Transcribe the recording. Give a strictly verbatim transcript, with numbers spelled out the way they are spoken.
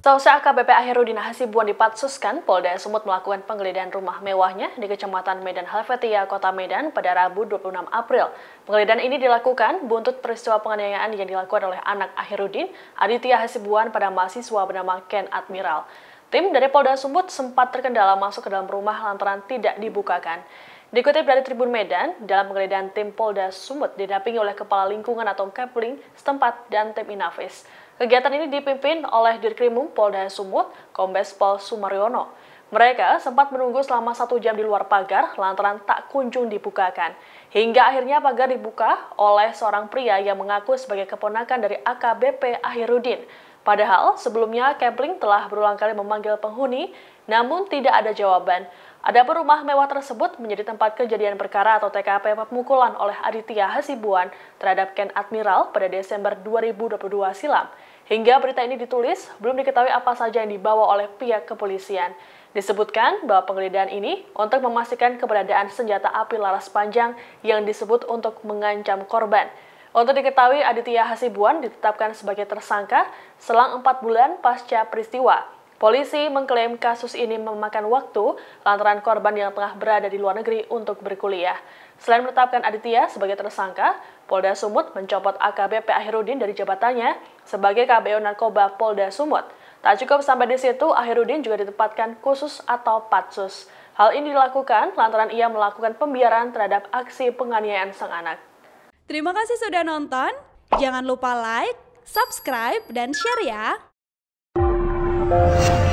Sausnya A K B P Ahirudin Hasibuan dipatsuskan, Polda Sumut melakukan penggeledahan rumah mewahnya di Kecamatan Medan Helvetia, Kota Medan pada Rabu dua puluh enam April. Penggeledahan ini dilakukan buntut peristiwa penganiayaan yang dilakukan oleh anak Ahirudin, Aditya Hasibuan, pada mahasiswa bernama Ken Admiral. Tim dari Polda Sumut sempat terkendala masuk ke dalam rumah lantaran tidak dibukakan. Dikutip dari Tribun Medan, dalam penggeledahan tim Polda Sumut didampingi oleh Kepala Lingkungan atau Kepling setempat dan tim Inavis. Kegiatan ini dipimpin oleh Dirkrimum Polda Sumut, Kombes Pol Sumaryono. Mereka sempat menunggu selama satu jam di luar pagar lantaran tak kunjung dibukakan. Hingga akhirnya pagar dibuka oleh seorang pria yang mengaku sebagai keponakan dari A K B P Ahirudin. Padahal sebelumnya Kepling telah berulang kali memanggil penghuni, namun tidak ada jawaban. Adapun rumah mewah tersebut menjadi tempat kejadian perkara atau T K P pemukulan oleh Aditya Hasibuan terhadap Ken Admiral pada Desember dua ribu dua puluh dua silam. Hingga berita ini ditulis, belum diketahui apa saja yang dibawa oleh pihak kepolisian. Disebutkan bahwa penggeledahan ini untuk memastikan keberadaan senjata api laras panjang yang disebut untuk mengancam korban. Untuk diketahui, Aditya Hasibuan ditetapkan sebagai tersangka selang empat bulan pasca peristiwa. Polisi mengklaim kasus ini memakan waktu lantaran korban yang tengah berada di luar negeri untuk berkuliah. Selain menetapkan Aditya sebagai tersangka, Polda Sumut mencopot A K B P Ahirudin dari jabatannya sebagai K B O Narkoba Polda Sumut. Tak cukup sampai di situ, Ahirudin juga ditempatkan khusus atau patsus. Hal ini dilakukan lantaran ia melakukan pembiaran terhadap aksi penganiayaan sang anak. Terima kasih sudah nonton. Jangan lupa like, subscribe, dan share ya.